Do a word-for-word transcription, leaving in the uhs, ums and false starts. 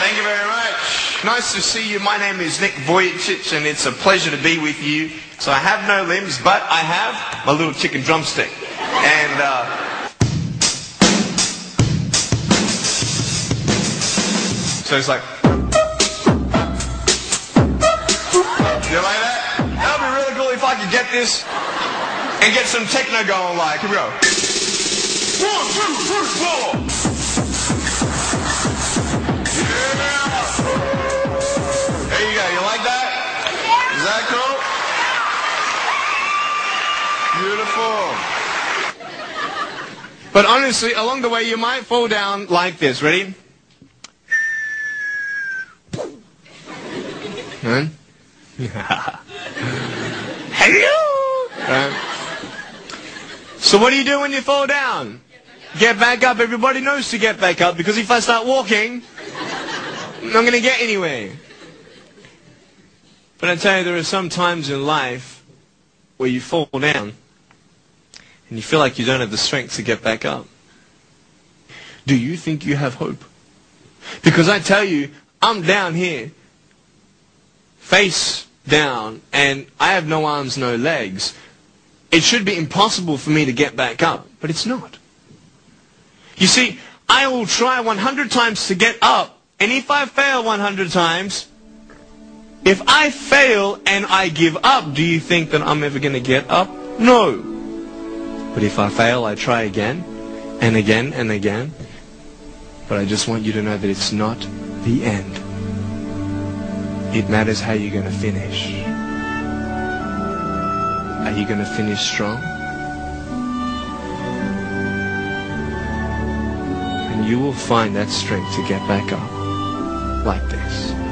Thank you very much. Nice to see you. My name is Nick Vujicic, and it's a pleasure to be with you. So I have no limbs, but I have my little chicken drumstick. And, uh... so it's like... You like that? That would be really cool if I could get this and get some techno going like. Here we go. One, two, three, four. There you go. You like that? Is that cool? Beautiful. But honestly, along the way, you might fall down like this. Ready? Huh? Hello! Right. So what do you do when you fall down? Get back up. Everybody knows to get back up, because if I start walking, I'm not going to get anywhere. But I tell you, there are some times in life where you fall down and you feel like you don't have the strength to get back up. Do you think you have hope? Because I tell you, I'm down here, face down, and I have no arms, no legs. It should be impossible for me to get back up, but it's not. You see, I will try one hundred times to get up, and if I fail one hundred times, if I fail and I give up, do you think that I'm ever going to get up? No. But if I fail, I try again, and again, and again. But I just want you to know that it's not the end. It matters how you're going to finish. Are you going to finish strong? And you will find that strength to get back up like this.